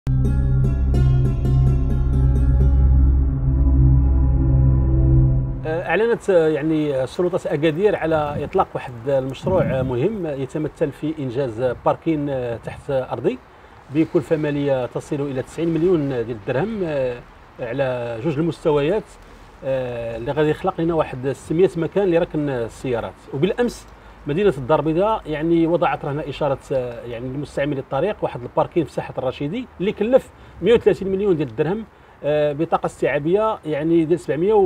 أعلنت يعني سلطة أكادير على إطلاق واحد المشروع مهم يتمثل في إنجاز باركين تحت أرضي بكلفة مالية تصل إلى 90 مليون ديال الدرهم على جوج المستويات، اللي غادي يخلق لنا واحد 600 مكان لركن السيارات. وبالأمس مدينة الدار البيضاء يعني وضعت رهن إشارة يعني لمستعملي الطريق واحد الباركين في ساحة الرشيدي اللي كلف 130 مليون ديال الدرهم بطاقه استيعابيه يعني ديال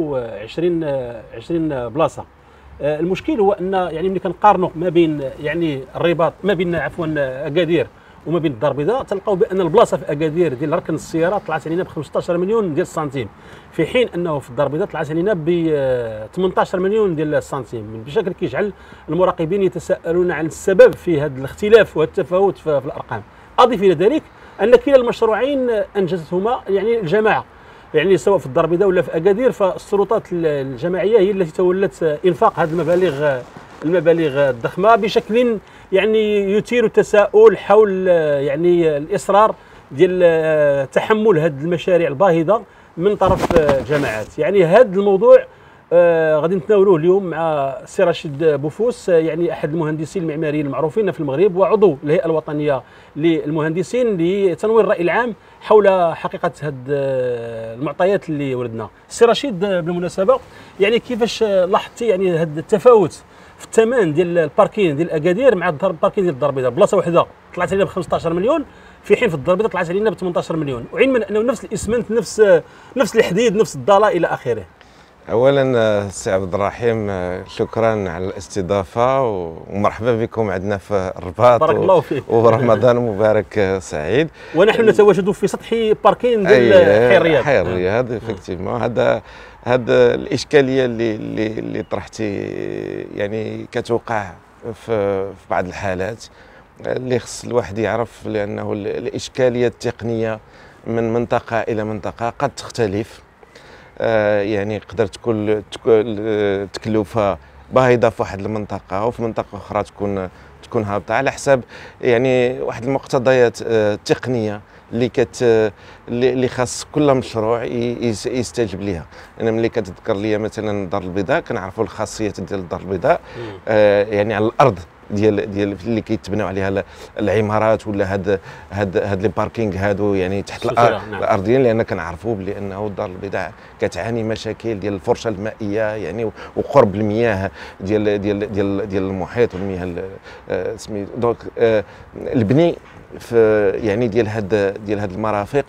720 بلاصه. المشكل هو ان يعني ملي كنقارنوا ما بين يعني الرباط ما بين عفوا اكادير وما بين الدار البيضاء، تلقاو بان البلاصه في اكادير ديال ركن السيارات طلعت علينا ب 15 مليون ديال السنتيم، في حين انه في الدار البيضاء طلعت علينا ب 18 مليون ديال السنتيم، بشكل كيجعل المراقبين يتساءلون عن السبب في هذا الاختلاف والتفاوت في الارقام. اضف الى ذلك ان كلا المشروعين انجزتهما يعني الجماعه، يعني سواء في الدار البيضاء ولا في اكادير، فالسلطات الجماعيه هي التي تولت انفاق هذه المبالغ الضخمه بشكل يعني يثير التساؤل حول يعني الاصرار ديال تحمل هذه المشاريع الباهظه من طرف الجماعات. يعني هذا الموضوع غادي نتناولوه اليوم مع السي رشيد بوفوس، يعني احد المهندسين المعماريين المعروفين في المغرب وعضو الهيئه الوطنيه للمهندسين لتنوير الراي العام حول حقيقه هذه المعطيات اللي وردنا. السي رشيد بالمناسبه يعني كيفاش لاحظتي يعني هذا التفاوت في الثمن ديال الباركين ديال اكادير مع الباركين ديال الدار البيضاء؟ بلاصه واحده طلعت علينا ب 15 مليون، في حين في الدار البيضاء طلعت علينا ب 18 مليون، وعلما انه نفس الاسمنت نفس الحديد نفس الضاله الى اخره. اولا سي عبد الرحيم، شكرا على الاستضافه ومرحبا بكم عندنا في الرباط. بارك الله فيك ورمضان مبارك سعيد. ونحن نتواجد في سطح باركين ديال حي الرياض. حي الرياض افكتيفمون. هذا الاشكاليه اللي طرحتي يعني كتوقع في بعض الحالات اللي خص الواحد يعرف، لانه الاشكاليه التقنيه من منطقه الى منطقه قد تختلف. يعني يقدر تكون تكلفه باهظه في واحد المنطقه وفي منطقه اخرى تكون هابطه على حسب يعني واحد المقتضيات التقنيه اللي خاص كل مشروع يستجب لها. انا ملي كتذكر لي مثلا الدار البيضاء كنعرفوا الخاصيات ديال الدار البيضاء، يعني على الارض ديال اللي كيتبناو عليها العمارات ولا هاد لي باركينغ هادو يعني تحت الارضيين، لان كنعرفوا بلي انه الدار البيضاء كتعاني مشاكل ديال الفرشه المائيه يعني وقرب المياه ديال المحيط والمياه سميتو. دونك البني في يعني ديال هاد المرافق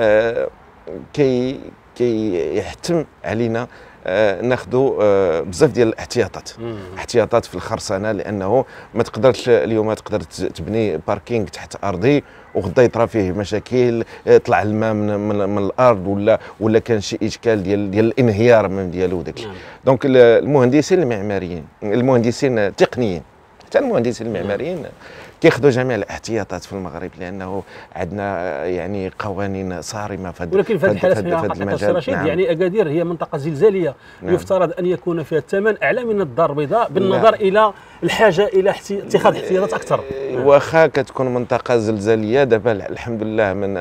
كي يحتم علينا ناخذوا بزاف ديال الاحتياطات في الخرسانه، لانه ما تقدرش اليوم تقدر تبني باركينغ تحت ارضي وغدا يطرا فيه مشاكل، طلع الماء من الارض ولا كان شي اشكال ديال الانهيار من ديالو داكشي. دونك المهندسين المعماريين، المهندسين التقنيين، حتى المهندسين المعماريين كياخذوا جميع الاحتياطات في المغرب، لانه عندنا يعني قوانين صارمه في هذا. ولكن في هذه الحاله سي رشيد نعم. يعني اكادير هي منطقه زلزاليه، نعم. يفترض ان يكون فيها الثمن اعلى من الدار البيضاء بالنظر الى الحاجه الى اتخاذ احتياطات اكثر. واخا كتكون منطقه زلزاليه، دابا الحمد لله من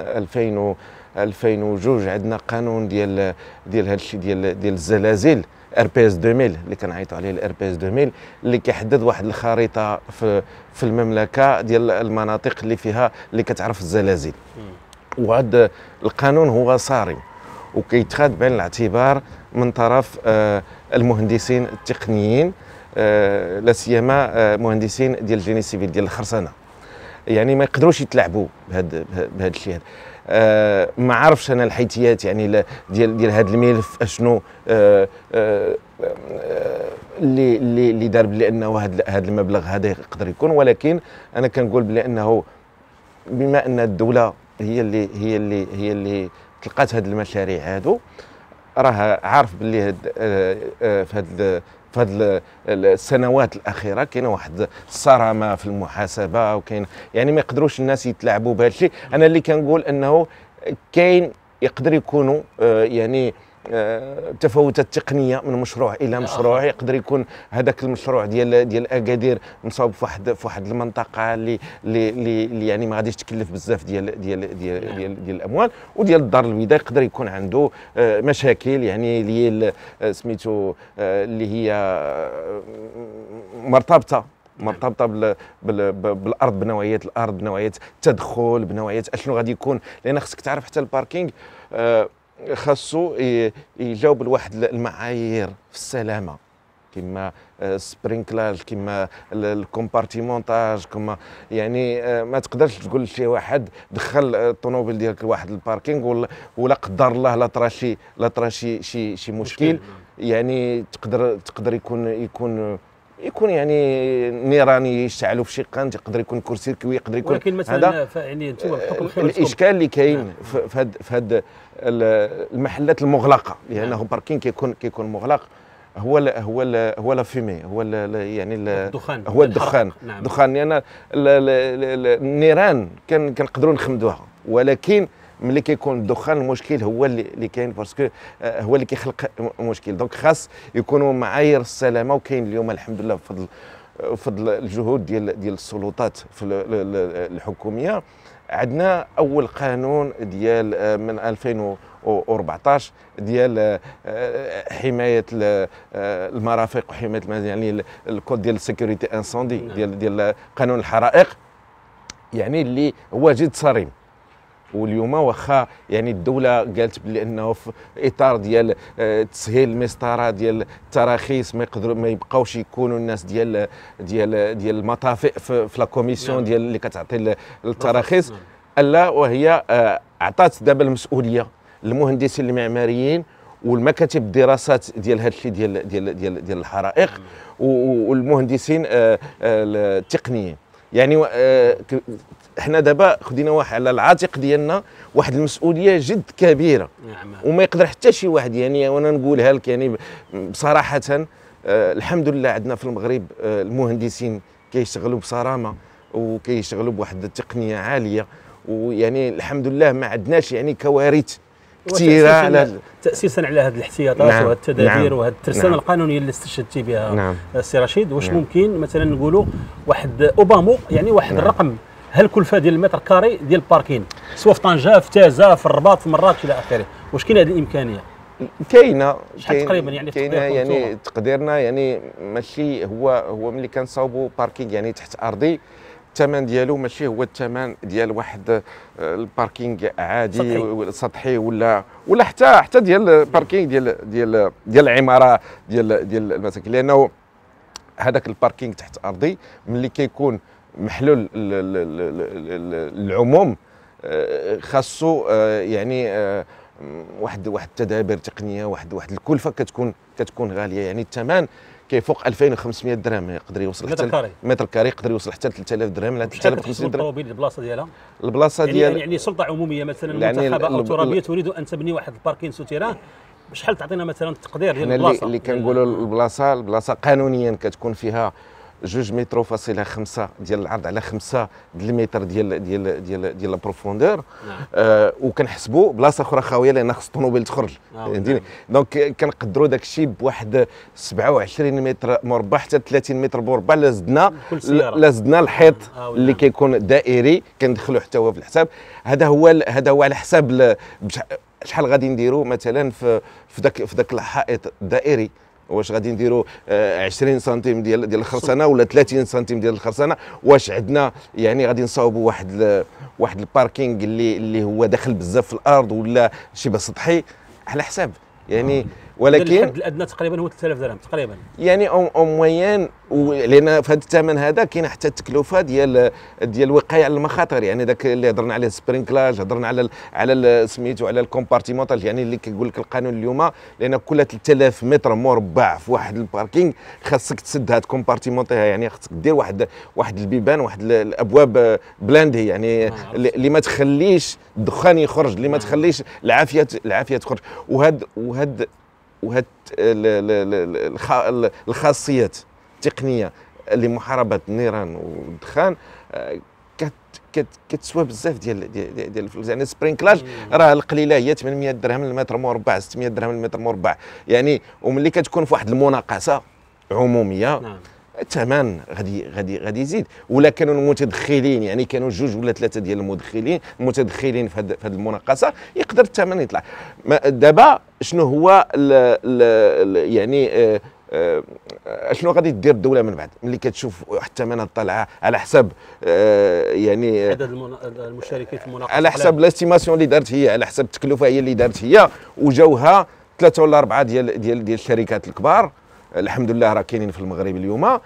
2002 عندنا قانون ديال هذا الشيء ديال الزلازل RPS 2000 اللي كنعيطوا عليه RPS 2000 اللي كيحدد واحد الخريطه في المملكه ديال المناطق اللي كتعرف الزلازل. وهذا القانون هو صارم وكيتخذ بعين الاعتبار من طرف المهندسين التقنيين، لا سيما مهندسين ديال الجيني سيفيل ديال الخرسانه. يعني ما يقدروش يتلاعبوا بهذا الشيء هذا. ما عرفش انا الحيتيات يعني ديال هذا الملف اشنو اللي دار بانه هذا المبلغ هذا يقدر يكون، ولكن انا كنقول بانه بما ان الدوله هي اللي تلقات هذه المشاريع هادو، راه عارف باللي في هذه السنوات الاخيره كاينه واحد الصرامه في المحاسبه، وكاين يعني ما يقدروش الناس يتلاعبوا بهذا الشيء. انا اللي كنقول انه كاين يقدر يكونوا يعني تفاوتات تقنيه من مشروع الى مشروع. يقدر يكون هذاك المشروع ديال اكادير مصاوب في واحد المنطقه اللي يعني ما غاديش تكلف بزاف ديال الاموال، وديال الدار البيضاء يقدر يكون عنده مشاكل يعني اللي سميتو اللي هي مرتبطه بالارض، بنوعيه الارض، بنوعيه التدخل، بنوعيه اشنو غادي يكون. لان خصك تعرف حتى الباركينغ خاصو يجاوب لواحد المعايير في السلامه، كما سبرينكلاج، كما الكومبارتيمونتاج، كما يعني ما تقدرش تقول لشي واحد دخل الطوموبيل ديالك لواحد الباركينغ ولا قدر الله لا طرا شي مشكل. يعني تقدر يكون يعني نيران يشتعلوا في شي قنت، يقدر يكون كورسيركوي، يقدر يكون. ولكن مثلا يعني انتم بحكم خبرتكم الاشكال اللي كاين في هاد المحلات المغلقه، لانه باركينغ كيكون مغلق، هو لا فيمي، هو يعني الدخان، هو الدخان. نعم. الدخان لان النيران كنقدروا نخمدوها، ولكن ملي كيكون الدخان المشكل هو اللي كاين، باسكو هو اللي كيخلق مشكل. دونك خاص يكونوا معايير السلامه، وكاين اليوم الحمد لله بفضل الجهود ديال السلطات الحكوميه. عندنا اول قانون ديال من 2014 ديال حمايه المرافق وحمايه يعني الكود ديال السيكوريتي انسوندي ديال قانون الحرائق، يعني اللي هو جد صارم. واليوم واخا يعني الدوله قالت بلي انه في اطار ديال تسهيل المسطره ديال التراخيص ما يبقاوش يكونوا الناس ديال المطافئ في لا كوميسيون ديال اللي كتعطي التراخيص، الا وهي عطات دابا المسؤوليه للمهندسين المعماريين والمكاتب الدراسات ديال هذا الشيء ديال الحرائق والمهندسين التقنيين. يعني احنا دابا خدينا واحد على العاتق ديالنا واحد المسؤوليه جد كبيره، وما يقدر حتى شي واحد. يعني وانا نقولها لك يعني بصراحه، الحمد لله عندنا في المغرب المهندسين كيشتغلوا بصرامه وكيشتغلوا بواحد التقنيه عاليه، ويعني الحمد لله ما عندناش يعني كوارث كثيره على تاسيسا على هذه الاحتياطات وهذه التدابير وهذه الترسانه القانونيه اللي استشهدتي بها السي رشيد. واش ممكن مثلا نقولوا واحد اوبامو، يعني واحد الرقم، هل الكلفه ديال المتر كاري ديال الباركين سواء في طنجه، في تازه، في الرباط، في مراكش الى اخره؟ واش كاين هذه الامكانيه؟ كاينه تقريبا يعني تقديرنا يعني ماشي هو ملي كنصاوبوا باركينغ يعني تحت ارضي، الثمن ديالو ماشي هو الثمن ديال واحد الباركينغ عادي سطحي ولا حتى ديال الباركينغ ديال العماره ديال المساكن. لانه هذاك الباركينغ تحت ارضي ملي كيكون محلول العموم خاصو يعني واحد التدابير تقنيه، واحد الكلفه كتكون غاليه. يعني الثمن كيفوق 2500 درهم، يقدر يوصل حتى متر كاري يقدر يوصل حتى 3000 درهم ل 3500 درهم. الطوموبيل البلاصه ديالها يعني سلطه عموميه مثلا منتخبه او ترابيه تريد ان تبني واحد الباركين سوتيران، بشحال تعطينا مثلا التقدير ديال البلاصه؟ اللي كنقولوا البلاصه قانونيا كتكون فيها 2 متر فاصله 5 ديال العرض على 5 المتر ديال البروفوندور. وكنحسبوا بلاصه اخرى خاويه لان خص الطوموبيل تخرج، فهمتيني. دونك كنقدروا داك الشيء بواحد 27 متر مربع حتى 30 متر مربع. لا زدنا الحيط اللي كيكون دائري كندخلوا حتى هو في الحساب. هذا هو على حساب شحال غادي نديروا مثلا في ذاك الحائط الدائري. واش غادي نديروا 20 سنتيم ديال الخرسانه ولا 30 سنتيم ديال الخرسانه؟ واش عندنا يعني غادي نصاوبوا واحد الباركينغ اللي هو داخل بزاف في الارض ولا شبه سطحي؟ على حساب يعني. ولكن الحد الادنى تقريبا هو 3000 درهم تقريبا يعني او موين. لان في هذا الثمن هذا كاين حتى التكلفه ديال الوقايه على المخاطر. يعني داك اللي هضرنا عليه سبرينكلاج، هضرنا على سميتو على الكومبارتيمونتاج، يعني اللي كيقول لك القانون اليوم لان كل 3000 متر مربع في واحد الباركينغ خاصك تسد هاد كومبارتيمونتيها. يعني خاصك دير واحد البيبان، واحد الابواب بلاندي، يعني اللي ما تخليش الدخان يخرج، اللي ما تخليش العافيه تخرج. وهاد الخاصيات التقنيه لمحاربه النيران والدخان كتسوى بزاف ديال الفلوس. يعني سبرينكلاج راه القليله هي 800 درهم للمتر مربع، 600 درهم للمتر مربع يعني. وملي كتكون في واحد المناقصه عموميه الثمن غادي يزيد. ولا كانوا المتدخلين، يعني كانوا جوج ولا ثلاثه ديال المتدخلين في هذه المناقصه، يقدر الثمن يطلع. دابا شنو هو يعني شنو غادي دير الدوله من بعد ملي كتشوف واحد الثمن طالعه على حساب يعني عدد المشاركين في المناقصه، على حساب لاستيماسيون اللي دارت هي، على حساب التكلفه هي اللي دارت هي، وجاوها ثلاثه ولا اربعه ديال الشركات الكبار الحمد لله راه كاينين في المغرب اليوم،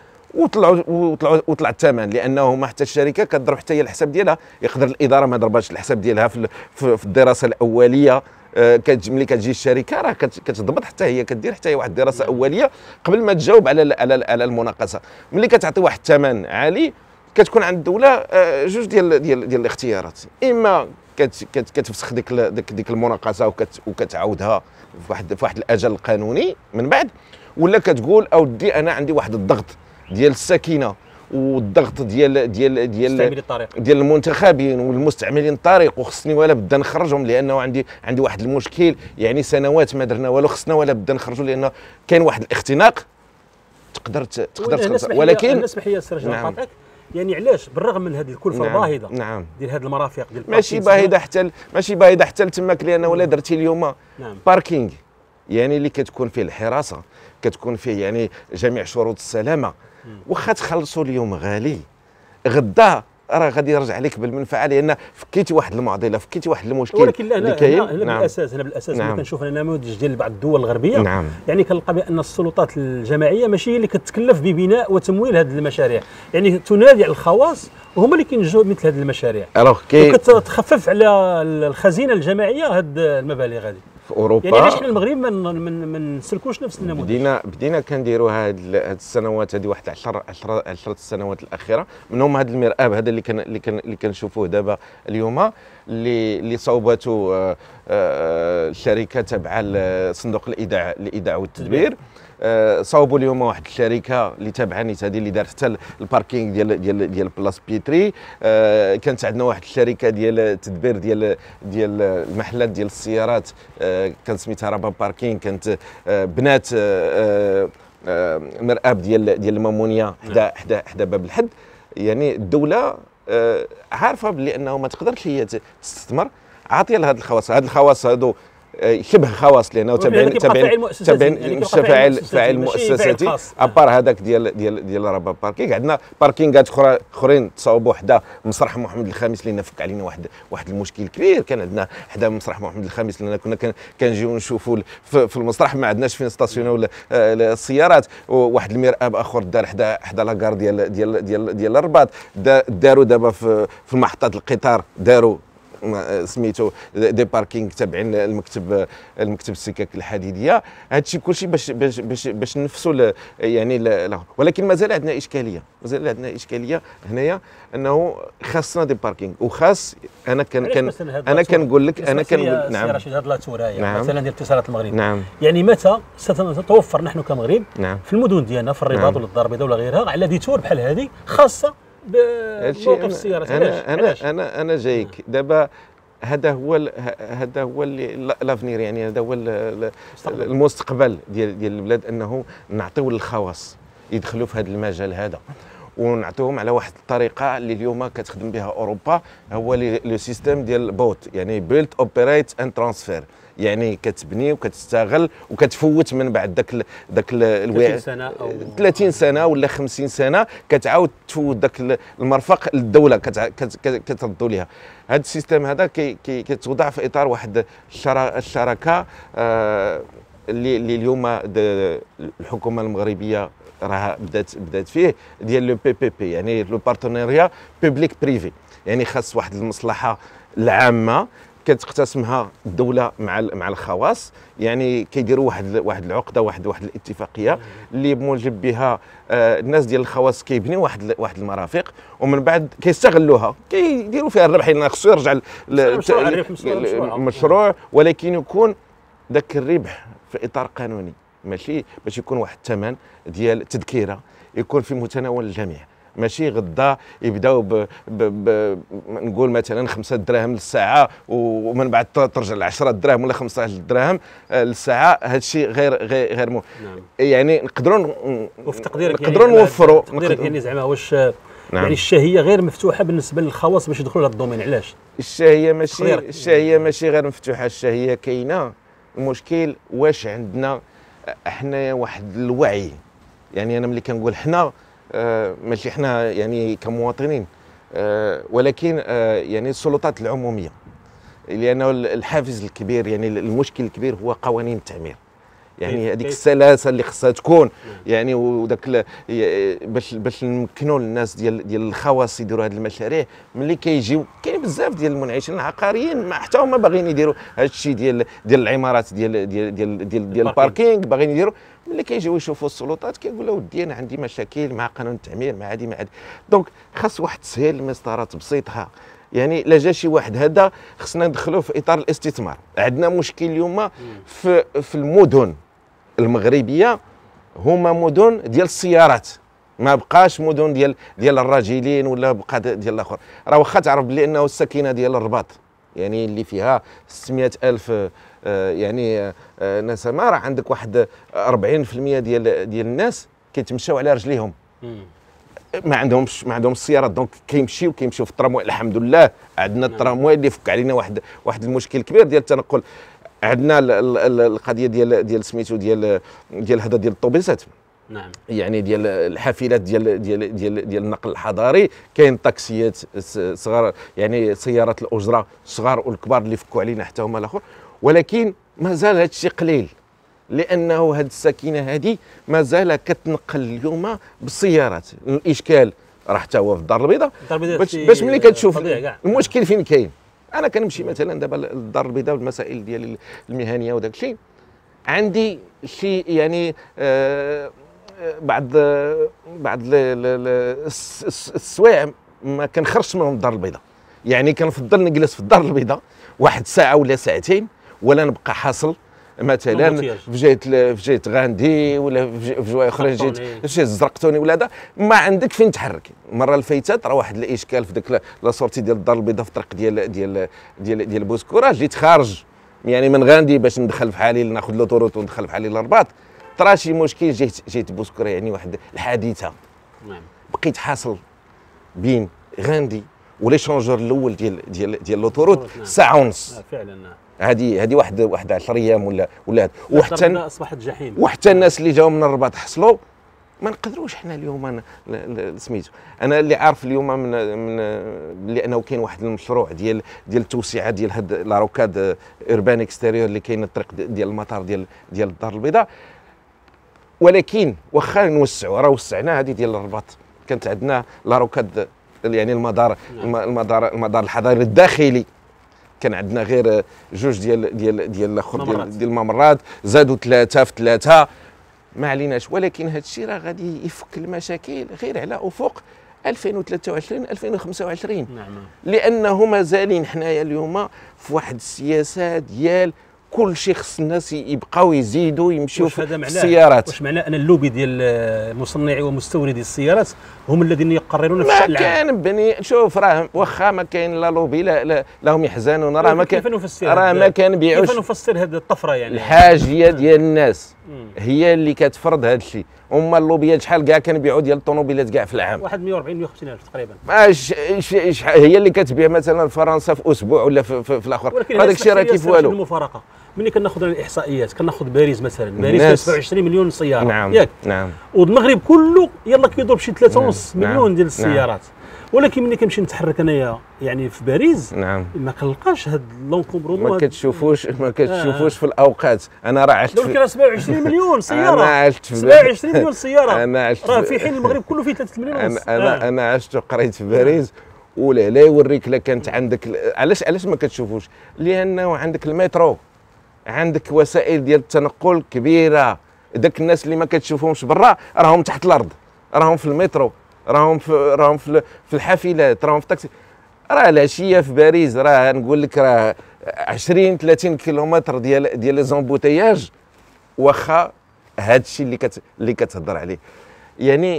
وطلع الثمن. لانه ما حتى الشركه كتضرب حتى هي الحساب ديالها. يقدر الاداره ما ضرباتش الحساب ديالها في الدراسه الاوليه. ملي كتجي الشركه راه كتضبط حتى هي، كدير حتى هي واحد الدراسه اوليه قبل ما تجاوب على المناقصه. ملي كتعطي واحد الثمن عالي كتكون عند الدوله جوج ديال الاختيارات: اما كتفسخ ديك المناقصه وكتعاودها في واحد الاجل قانوني من بعد، ولا كتقول اودي انا عندي واحد الضغط ديال السكينه والضغط ديال المنتخبين والمستعملين الطريق، وخصني ولا بدا نخرجهم لانه عندي واحد المشكل، يعني سنوات ما درنا والو، خصنا ولا بدا نخرجوا لانه كاين واحد الاختناق. تقدر ولكن اسمح لي سير نعم. يعني علاش بالرغم من هذه الكلفه الباهظه ديال هذه المرافق ديال ماشي باهظه حتى لتماك، لانه ولا درتي اليوم باركينغ يعني اللي كتكون فيه الحراسه، كتكون فيه يعني جميع شروط السلامه، واخا تخلصوا اليوم غالي، غدا راه غادي يرجع لك بالمنفعه، لان فكيتي واحد المعضله، فكيتي واحد المشكل. ولكن هنا بالاساس ملي كنشوف النموذج ديال بعض الدول الغربيه يعني كنلقى بان السلطات الجماعيه ماشي هي اللي كتكلف ببناء وتمويل هذه المشاريع، يعني تنادي على الخواص وهما اللي كينجزوا مثل هذه المشاريع، وكتخفف على الخزينه الجماعيه هذه المبالغ هذه في اوروبا. يعني علاش حنا المغرب ما نسلكوش نفس النموذج؟ بدينا كنديروا هاد السنوات هذه، واحد 10 السنوات الاخيره، منهم هذا المرآب هذا اللي كنشوفوه دابا اليوم، اللي صوبته الشركه تابعه لصندوق الايداع والتدبير. صوبوا اليوم واحد الشركه اللي تابعه نيت هذه اللي دارت حتى الباركينغ ديال بلاص بيتري. كانت عندنا واحد الشركه ديال التدبير ديال المحلات ديال السيارات، كان سميتها رابا باركينغ، كانت بنات المرآب ديال المامونيه حدا باب الحد. يعني الدوله عارفه بلي انه ما تقدرش هي تستثمر، عاطيه لهاد الخواص هادو شبه خواص، لانه تابعين فاعل مؤسساتي ابار هذاك ديال رابا باركينغ. عندنا باركينغات اخرين تصاوبوا حدا مسرح محمد الخامس اللي نفك علينا واحد المشكل كبير. كان عندنا حدا مسرح محمد الخامس لان كنا كنجيو نشوفوا في المسرح ما عندناش فين ستاسيونيو السيارات. واحد المرآب اخر دار حدا لاكار ديال الرباط. داروا دابا في محطات القطار، داروا سميتو دي باركينغ تابعين المكتب السكك الحديديه. هادشي كلشي باش ننفسوا يعني ولكن مازال عندنا اشكاليه هنايا، انه خاصنا دي باركينغ، وخاص انا كنقول لك نعم رشيد هاد لاتورايا مثلا ديال اتصالات المغرب يعني متى ستتوفر نحن كمغرب في المدن ديالنا في الرباط ولا الدار البيضاء ولا غيرها على ديتور بحال هذه خاصه بموقف السيارات؟ انا جايك دابا. هذا هو لافنير، يعني هذا هو المستقبل ديال البلاد، انه نعطيو للخواص يدخلوا في هذا المجال هذا، ونعطيوهم على واحد الطريقه اللي اليوم كتخدم بها اوروبا، هو لو سيستيم ديال بوت، يعني بيلت اوبريت اند ترانسفير. يعني كتبني وكتستغل وكتفوت من بعد داك 30 سنه ولا 50 سنه، كتعاود تفوت داك المرفق للدوله كتردوا ليها. هذا السيستم هذا كيتوضع في اطار واحد الشراكه اللي اليوم الحكومه المغربيه راها بدات فيه، ديال لو بي، يعني لو بارتنيريا بوبليك بريفي. يعني خاص واحد المصلحه العامه كتقتسمها الدوله مع الخواص، يعني كيديروا واحد العقده، واحد الاتفاقيه اللي بموجب بها الناس ديال الخواص كيبنيو واحد المرافق، ومن بعد كيستغلوها، كيديروا فيها الربح، لان خصو يرجع المشروع، ولكن يكون ذاك الربح في اطار قانوني، ماشي باش يكون واحد الثمن ديال تذكيره يكون في متناول الجميع. ماشي غدا يبداو نقول مثلا 5 دراهم للساعه ومن بعد ترجع ل 10 دراهم ولا 15 دراهم للساعه. هذا الشيء غير نعم. يعني وفي تقديرك نقدروا نوفروا تقديرك يعني زعما واش نعم. يعني الشهيه غير مفتوحه بالنسبه للخواص باش يدخلوا لهذا الدومين؟ علاش الشهيه ماشي غير مفتوحه، الشهيه كاينه. المشكل واش عندنا احنا واحد الوعي. يعني انا ملي كنقول حنا ماشي حنا يعني كمواطنين، ولكن يعني السلطات العموميه، لانه الحافز الكبير يعني المشكل الكبير هو قوانين التعمير. يعني هذيك السلاسه اللي خصها تكون يعني وداك باش نمكنوا للناس ديال الخواص يديروا هذه المشاريع. ملي كيجيو كاين بزاف ديال المنعشين العقاريين ما حتى هما باغيين يديروا هذا الشيء ديال العمارات ديال الباركينغ، باغيين يديروا. ملي كيجيو يشوفوا السلطات كيقولوا ودي انا عندي مشاكل مع قانون التعمير مع هذه مع هذه. دونك خاص واحد تسهيل المسطرات بسيطه. يعني لا جا شي واحد هذا خصنا ندخلوه في اطار الاستثمار. عندنا مشكل اليوم في المدن المغربيه، هما مدن ديال السيارات، ما بقاش مدن ديال الراجلين ولا بقى ديال الاخر. راه واخا تعرف بلي انه السكينه ديال الرباط يعني اللي فيها 600 الف يعني نسمه، راه عندك واحد 40% ديال الناس كيتمشاو على رجليهم، ما عندهمش السيارات. دونك كيمشيو في الترامواي. الحمد لله عندنا الترامواي اللي فك علينا واحد المشكل كبير ديال التنقل. عندنا القضيه ديال سميتو ديال هذا ديال الطوبيسات، نعم، يعني ديال الحافلات ديال النقل الحضاري. كاين طاكسيات صغار، يعني سيارات الاجره الصغار والكبار اللي فكوا علينا حتى هما الاخر. ولكن مازال هذا الشيء قليل، لانه هذه السكينه هذه مازال كتنقل اليوم بالسيارات. الاشكال راه حتى هو في الدار البيضاء. باش ملي كتشوف المشكل فين كاين. انا كنمشي مثلا دابا للدار البيضاء والمسائل ديال المهنيه وداك الشيء، عندي شي يعني بعض السوايع ما كنخرجش منهم الدار البيضاء. يعني كنفضل نجلس في الدار البيضاء واحد ساعه ولا ساعتين، ولا نبقى حاصل مثلا في جهه غاندي ولا في جهه اخرى، جهه الزرقتوني ولا هذا. ما عندك فين تحرك. المره اللي فاتت راه واحد الاشكال في ديك لا سورتي ديال الدار البيضاء في الطريق ديال بوسكوره. جيت خارج يعني من غاندي باش ندخل في حالي ناخذ لوطوروت وندخل في حالي للرباط، طرا شي مشكل. جيت بوسكوره يعني واحد الحادثه. نعم. بقيت حاصل بين غاندي ولي شونجور الاول ديال لوطوروت ساعه ونص. فعلا. نعم. هذه واحد 10 ايام ولا وحتى اصبحت جحيم. وحتى الناس اللي جاوا من الرباط حصلوا. ما نقدروش حنا اليوم سميتو. انا اللي عارف اليوم من لانه كاين واحد المشروع ديال التوسعه ديال هاد لاروكاد اوربان اكستيريور اللي كاين الطريق ديال المطار ديال الدار البيضاء. ولكن واخا نوسعوا، راه وسعنا هذه ديال الرباط. كانت عندنا لاروكاد يعني المدار الحضاري الداخلي، كان عندنا غير جوج ديال الاخر ديال الممرات، زادوا 3 في 3. ما عليناش. ولكن هذا الشيء راه غادي يفك المشاكل غير على افق 2023 2025. نعم. لانه مازالين حنايا اليوم في واحد السياسه ديال كل شيء خص الناس يبقاو يزيدوا يمشيو في السيارات. واش معناه ان اللوبي ديال مصنعي ومستوردي السيارات هم الذين يقررون في الشأن العام؟ ما كان بني شوف، راه واخا ما كاين لا لوبي لا هم يحزنون. راه ما كان، راه ما كنبيعوش. كيف نفسر هذه الطفره؟ يعني الحاجيه ديال الناس هي اللي كتفرض هذا الشيء. هما اللوبيات شحال كاع كنبيعوا ديال الطوموبيلات كاع في العام؟ واحد 140 150 الف تقريبا. هي اللي كتبيع مثلا فرنسا في اسبوع ولا في الاخر. هذاك الشيء راه كيف والو. المفارقه ملي كناخذ الاحصائيات، كناخذ باريس مثلا، باريس 27 مليون سياره. نعم. ياك؟ نعم. والمغرب كله يلا كيضرب شي 3.5 مليون ديال السيارات. ولكن ملي كنمشي نتحرك انايا يعني في باريس، نعم، ما كنلقاش هاد لونكومبرون. ما كتشوفوش في الاوقات. انا راه عشت في 27 مليون سياره. انا عشت في 27 مليون سياره. انا عشت راه في حين المغرب كله فيه 3 مليون ونص. انا عشت وقريت في باريس. ولا لا يوريك، لا كانت عندك. علاش ما كتشوفوش؟ لانه عندك المترو، عندك وسائل ديال التنقل كبيره. داك الناس اللي ما كتشوفهمش برا راهم تحت الارض، راهم في المترو، راهم في الحافلات، راهم في التاكسي. راه العشيه في باريس راه نقول لك راه 20 30 كيلومتر ديال لي زومبوتياج. واخا هذا الشيء اللي كتهضر عليه. يعني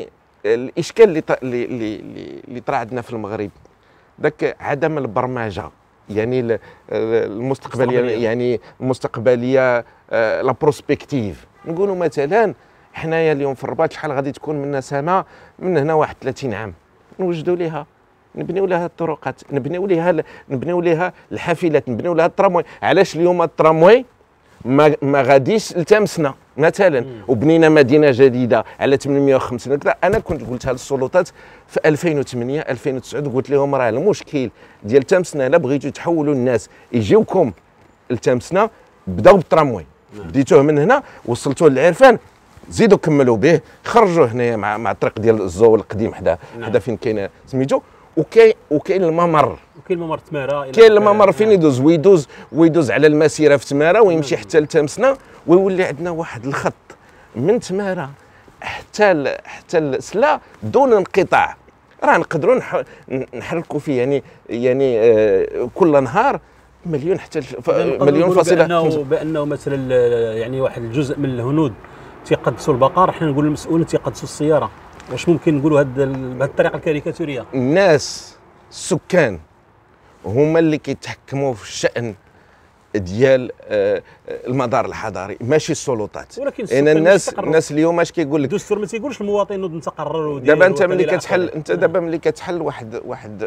الاشكال اللي طرا عندنا في المغرب ذاك عدم البرمجه، يعني المستقبليه، يعني المستقبليه، لا بروسبكتيف. نقولوا مثلا حنايا اليوم في الرباط شحال غادي تكون منا سما من هنا واحد 30 عام، نوجدوا ليها، نبنيو لها الطرقات، نبنيو لها الحافلات، نبنيو لها التراموي. علاش اليوم التراموي ما غاديش لتمسنا مثلا وبنينا مدينه جديده على 850 هكذا؟ انا كنت قلتها للسلطات في 2008 2009، قلت لهم راه المشكل ديال تمسنا الا بغيتوا تحولوا الناس يجيوكم لتمسنا بداو بالتراموي، بديتوه من هنا وصلتوه للعرفان، زيدوا كملوا به، خرجوا هنايا مع الطريق ديال الزول القديم حدا فين كاين سميتو، وكاين الممر، وكاين الممر تماره، كاين الممر فين ويدوز على المسيره في تماره ويمشي حتى لتمسنا، ويولي عندنا واحد الخط من تماره حتى السلا دون انقطاع. راه نقدروا نحركوا فيه يعني كل نهار مليون حتى مليون فاصله بانه مثلا يعني واحد الجزء من الهنود تيقدسوا البقر، حنا نقولوا المسؤولين تيقدسوا السياره. واش ممكن نقولوا بهذه الطريقه الكاريكاتوريه؟ الناس السكان هما اللي كيتحكموا في الشأن ديال المدار الحضاري، ماشي السلطات. ولكن الناس اليوم اش كيقول لك؟ الدستور ما تيقولش المواطن نوض نتقرر. دابا انت ملي كتحل واحد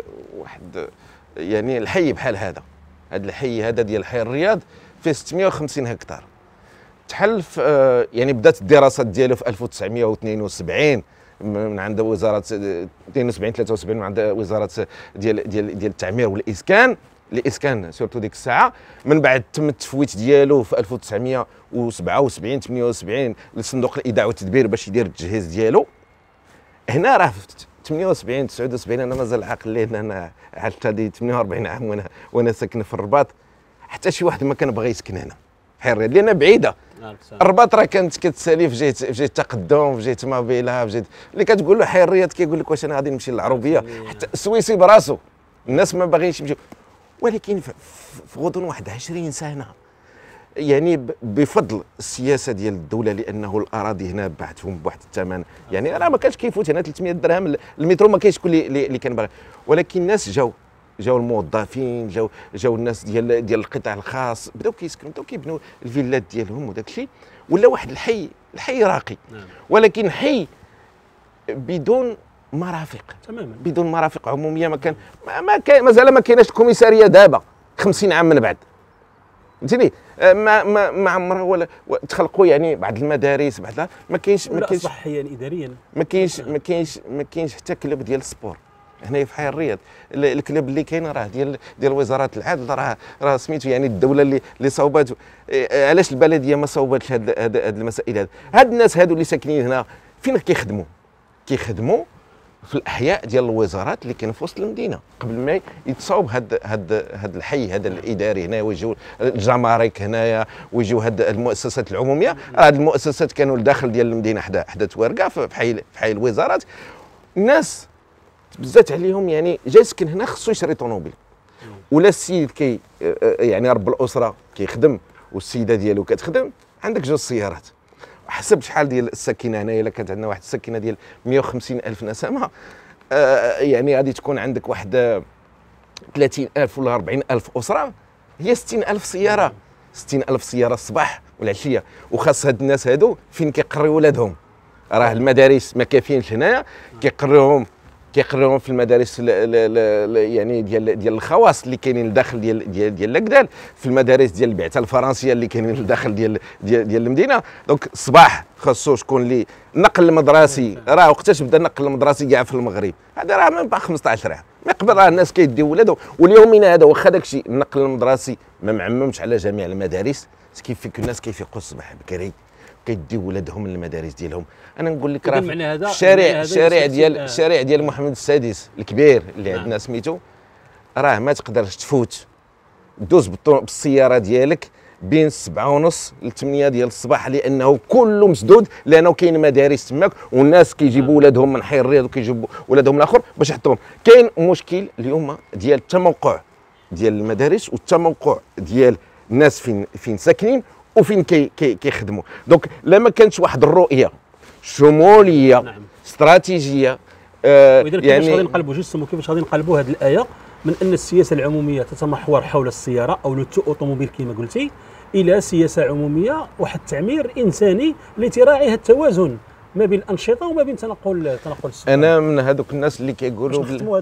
يعني الحي بحال هذا الحي هذا ديال حي الرياض فيه 650 هكتار، تحل في يعني بدات الدراسات ديالو في 1972 من عند وزاره 72 73 من عند وزاره ديال التعمير والاسكان سورتو ديك الساعه. من بعد تم التفويت ديالو في 1977 78 لصندوق الايداع والتدبير باش يدير التجهيز ديالو. هنا راه في 78 79 انا مازال عاقل، لان انا عشت هذه 48 عام وانا ساكن في الرباط، حتى شي واحد ما كان باغي يسكن هنا حي الرياض لان بعيده. الرباط راه كانت كتسالي في جهه التقدم، في جهه مابيلا، في جهه اللي كتقول له حي الرياض كيقول لك واش انا غادي نمشي للعروبيه. حتى السويسي براسو الناس ما باغيينش يمشيو، ولكن في غضون واحد 20 سنه يعني بفضل السياسه ديال الدوله، لانه الاراضي هنا باعتهم بواحد الثمن، يعني راه ما كانش كيفوت هنا 300 درهم المترو، ما كاينش شكون اللي كان باغي. ولكن الناس جاو الموظفين، جاو الناس ديال القطاع الخاص، بداو كيسكنوا، بداو كيبنوا الفيلات ديالهم وداك الشيء، ولا واحد الحي راقي. ولكن حي بدون مرافق تماما، بدون مرافق عموميه. ما كان مازال ما كايناش الكوميساريه دابا 50 عام من بعد، فهمتيني؟ ما عمرها ولا تخلقوا يعني بعض المدارس، بعض ما كاينش صحيا اداريا ما كاينش حتى كلب ديال السبور هنا في حي الرياض. الكلب اللي كاين راه ديال وزاره العدل، راه سميتو يعني الدوله اللي صوبات. علاش البلديه ما صوباتش هاد المسائل؟ هاد الناس هادو اللي ساكنين هنا فين كيخدموا في الاحياء ديال الوزارات اللي كاين في وسط المدينه، قبل ما يتصاوب هاد الحي هذا الاداري هنا، ويجيو الجمارك هنايا، ويجيو هاد المؤسسات العموميه. هاد المؤسسات كانوا الداخل ديال المدينه حدا توارقه في حي الوزارات. الناس بزات عليهم، يعني جاي يسكن هنا خصو يشري طوموبيل، ولا السيد يعني رب الاسره كيخدم والسيده ديالو كتخدم، عندك جوج سيارات. حسب شحال ديال الساكنه هنايا، الا كانت عندنا واحد الساكنه ديال 150 الف نسمه، يعني غادي تكون عندك واحد 30 الف ولا 40 الف اسره، هي 60 الف سياره، 60 الف سياره الصباح والعشيه. وخاص هاد الناس هادو فين كيقريو ولادهم؟ راه المدارس ما كافيينش هنايا، كيقريوهم في المدارس يعني ديال الخواص اللي كاينين لداخل ديال لكدال، في المدارس ديال البعثه الفرنسيه اللي كاينين لداخل ديال المدينه. دونك الصباح خاصو شكون اللي النقل المدرسي. راه وقتاش بدا النقل المدرسي كاع في المغرب؟ هذا راه من 15 عام من قبل، راه الناس كيديو ولادهم. واليومنا هذا واخا داك الشيء النقل المدرسي ما معممش على جميع المدارس، كيفيك الناس كيفيقوا الصباح بكري كيديو ولادهم للمدارس ديالهم. انا نقول لك راه الشارع ديال محمد السادس الكبير اللي عندنا سميتو، راه ما تقدرش تفوت دوز بالسياره ديالك بين 7:30 ل 8 ديال الصباح، لانه كله مسدود، لانه كاين مدارس تماك والناس كيجيبوا ولادهم من حي الرياض وكيجيبوا ولادهم الاخر باش يحطوهم. كاين مشكل اليوم ديال التموقع ديال المدارس والتموقع ديال الناس فين ساكنين وفين كيخدموا. دونك لا ما كانتش واحد الرؤيه شموليه استراتيجيه. واذا كيفاش غادي نقلبوا جوستومون كيفاش غادي نقلبوا هذه الايه من ان السياسه العموميه تتمحور حول السياره او لو اوتوموبيل كما قلتي الى سياسه عموميه، واحد التعمير انساني اللي تراعي التوازن ما بين الانشطه وما بين تنقل السكان. انا من هذوك الناس اللي كيقولوا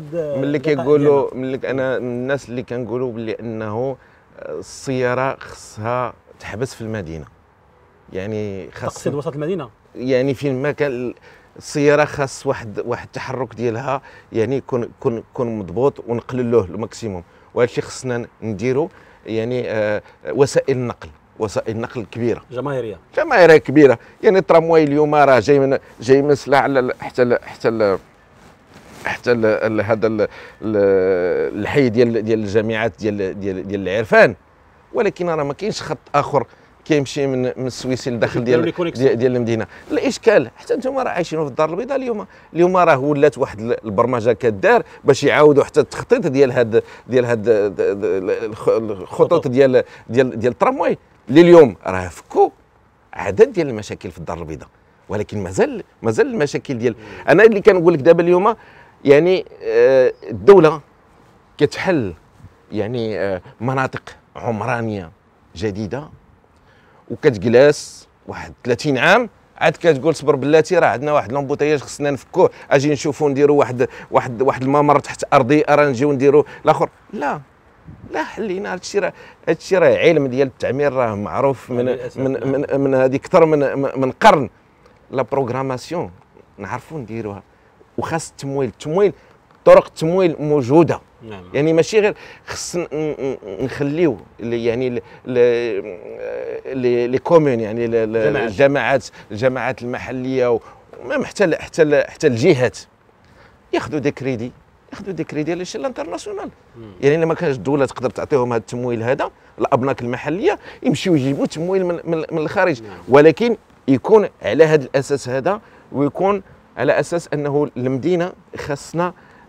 انا من الناس اللي كنقولوا بلي انه السياره خصها تحبس في المدينه، يعني خاص تقصد وسط المدينه، يعني فين ما كان السياره خاص واحد التحرك ديالها يعني يكون مضبوط ونقللوه الماكسيموم. وهذا الشيء خصنا نديرو، يعني وسائل النقل كبيره جماهيريه كبيره. يعني الترامواي اليوم راه جاي من سلاع حتى هذا الحي ديال الجامعات ديال العرفان، ولكن راه ما كاينش خط اخر كيمشي من السويسي لداخل ديال المدينه. الاشكال حتى انتم راه عايشين في الدار البيضاء اليوم راه ولات واحد البرمجه كدار باش يعاودوا حتى التخطيط ديال هاد الخطوط ديال الترامواي اللي اليوم راه فكوا عدد ديال المشاكل في الدار البيضاء، ولكن مازال المشاكل ديال انا اللي كنقول لك دابا اليوم. يعني الدوله كتحل يعني مناطق عمرانيه جديده وكتجلس واحد 30 عام عاد كتقول صبر بلاتي راه عندنا واحد لومبوتياج خصنا نفكوه، اجي نشوفوا نديروا واحد الممر تحت ارضي راه نجيو نديروا الاخر. لا حلينا هادشي راه علم ديال التعمير راه معروف من هذه اكثر من قرن. لا بروغراماسيون نعرفوا نديروها، وخاص التمويل طرق التمويل موجوده. نعم. يعني ماشي غير خص نخليو يعني لي كومون، يعني الجماعات المحليه حتى الجهات ياخذوا دي كريدي على شي الانترناسيونال. يعني لما كانش الدوله تقدر تعطيهم هذا التمويل هذا، الابناك المحليه يمشيو يجيبوا تمويل من الخارج. نعم. ولكن يكون على هذا الاساس هذا، ويكون على اساس انه المدينه خاصنا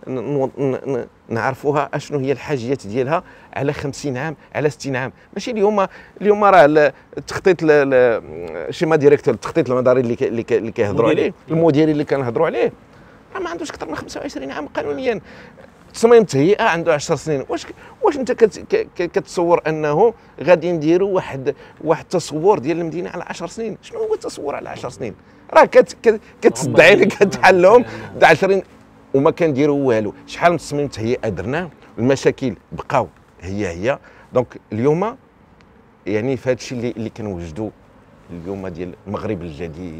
نعرفوها اشنو هي الحاجيات ديالها على 50 عام على 60 عام. ماشي اليوم راه التخطيط شيما ديريكتور التخطيط المداري اللي كيهضروا عليه، المديري اللي كنهضروا عليه راه ما عندوش اكثر من 25 عام قانونيا. تصميم التهيئه عنده 10 سنين. واش انت كتصور انه غادي نديروا واحد التصور ديال المدينه على 10 سنين؟ شنو هو التصور على 10 سنين؟ راه كتدعي لك كتحلهم 20 وما كنديروا والو. شحال من تصميم تهيئه درناه، المشاكل بقاو هي. دونك اليوم يعني في هذا الشيء اللي كنوجدوا اليوم ديال المغرب الجديد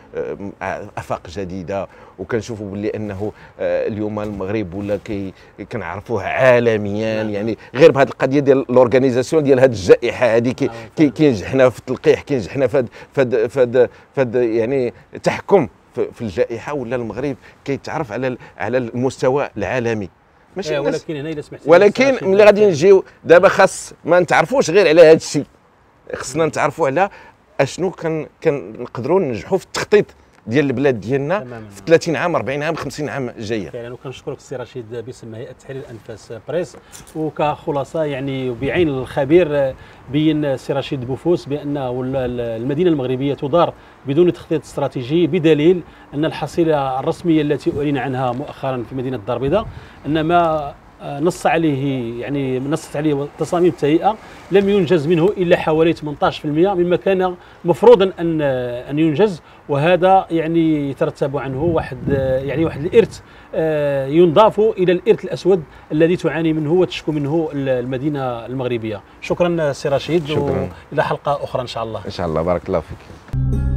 افاق جديده، وكنشوفوا باللي انه اليوم المغرب ولا كنعرفوه عالميا. يعني غير بهذه القضيه ديال لورغانيزاسيون ديال هذه الجائحه هذه كينجحنا في التلقيح، كينجحنا في يعني تحكم في الجائحه، ولا المغرب كيتعرف على المستوى العالمي. ماشي ولكن هنا الا سمحتي، ولكن ملي غادي نجيو دابا خاص ما نتعرفوش غير على هذا الشيء، خصنا نتعرفوا على اشنو كنقدروا ننجحوا في التخطيط ديال البلاد ديالنا في 30 عام 40 عام 50 عام جايه. فعلا. وكنشكرك السي رشيد باسم هيئه تحرير الانفاس بريس، وكخلاصه يعني بعين الخبير بين السي رشيد بوفوس بان المدينه المغربيه تدار بدون تخطيط استراتيجي، بدليل ان الحصيله الرسميه التي اعلن عنها مؤخرا في مدينه الدار البيضاء ان ما نص عليه تصاميم التهيئه لم ينجز منه الا حوالي 18% مما كان مفروضا ان ينجز، وهذا يعني يترتب عنه واحد الارث ينضاف الى الارث الاسود الذي تعاني منه وتشكو منه المدينه المغربيه. شكرا سي رشيد، والى حلقه اخرى ان شاء الله. ان شاء الله، بارك الله فيك.